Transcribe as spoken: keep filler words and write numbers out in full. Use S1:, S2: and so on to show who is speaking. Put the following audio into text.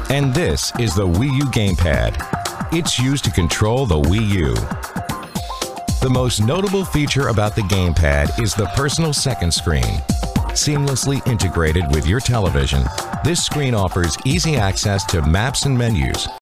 S1: And this is the Wii U gamepad. It's used to control the Wii U. The most notable feature about the gamepad is the personal second screen. Seamlessly integrated with your television, this screen offers easy access to maps and menus,